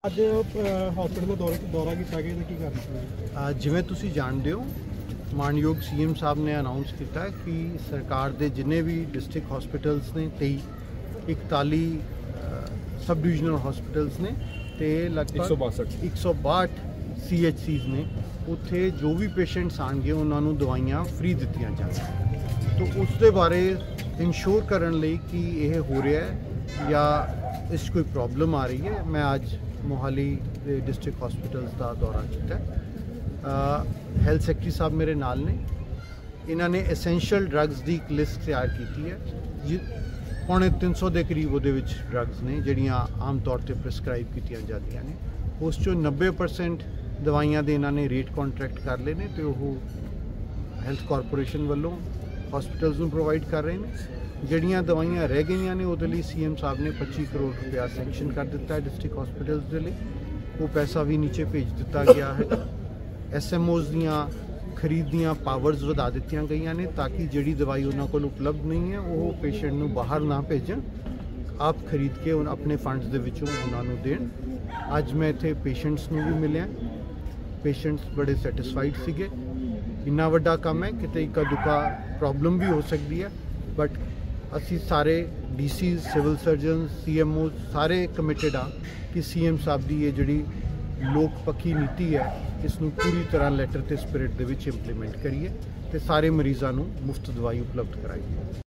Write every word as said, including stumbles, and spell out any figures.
ਅੱਜ ਹਸਪੀਟਲ ਦਾ ਦੌਰਾ ਦੌਰਾ ਕੀਤਾ ਗਿਆ ਤੇ ਕੀ ਕਰਨਾ ਜਿਵੇਂ ਤੁਸੀਂ ਜਾਣਦੇ ਹੋ ਮਾਨਯੋਗ ਸੀਐਮ ਸਾਹਿਬ ਨੇ ਅਨਾਉਂਸ ਕੀਤਾ ਕਿ ਸਰਕਾਰ ਦੇ ਜਿੰਨੇ ਵੀ ਡਿਸਟ੍ਰਿਕਟ ਹਸਪੀਟਲਸ ਨੇ ਤੇਈ ਇਕਤਾਲੀ ਸਬ ਡਿਵੀਜ਼ਨਲ ਹਸਪੀਟਲਸ ਨੇ ਤੇ ਲਗਭਗ ਇੱਕ ਸੌ ਬਾਹਠ ਸੀ ਐਚ ਸੀਜ਼ ਨੇ ਉੱਥੇ ਜੋ ਵੀ ਪੇਸ਼ੈਂਟਸ ਆਣਗੇ ਉਹਨਾਂ ਨੂੰ ਦਵਾਈਆਂ ਫ੍ਰੀ ਦਿੱਤੀਆਂ ਜਾਣਗੀਆਂ। तो उस दे बारे इंश्योर करने लई कि यह हो रहा है या इस कोई प्रॉब्लम आ रही है मैं आज मोहाली डिस्ट्रिक्ट हॉस्पिटल्स का दौरा किया। हैल्थ सैकटरी साहब मेरे नाल ने इन्होंने एसेंशियल ड्रग्स की एक लिस्ट तैयार की है जी पौने तीन सौ के करीब वो ड्रग्स ने जिहड़ियां आम तौर पर प्रिस्क्राइब की जाती ने उस चो नब्बे परसेंट दवाइयां दे इन्होंने रेट कॉन्ट्रैक्ट कर ले तो वह हैल्थ कॉरपोरेशन वालों हॉस्पिटल्स में प्रोवाइड कर रहे हैं। जड़ियाँ दवाइयाँ रह गई ने वो सी एम साहब ने पच्चीस करोड़ रुपया सैंक्शन कर दिता है डिस्ट्रिक्ट हॉस्पिटल्स के लिए वो पैसा भी नीचे भेज दिता गया है। एस एम ओज़ दियाँ खरीद दियाँ पावर्स वधा दित्तियां गई ने ताकि जिहड़ी दवाई उन्होंने को उपलब्ध नहीं है वो पेशेंट नूं बाहर ना भेजन आप खरीद के उन अपने फंड्स दे विचों उन्होंने देन। अज मैं इत्थे पेशेंट्स नूं भी मिलिया पेशेंट्स बड़े सैटिस्फाइड सीगे। इन्ना वड्डा काम है किते इक्का दुक्का प्रॉब्लम भी हो सकती है बट असी सारे D C civil surgeon C M O सारे कमिटेड हाँ कि सी एम साहब की ये जी लोक पक्षी नीति है इसनूं पूरी तरह लैटर ते स्पिरिट दे विच इंप्लीमेंट करिए ते सारे मरीज़ों नूं मुफ्त दवाई उपलब्ध कराइए।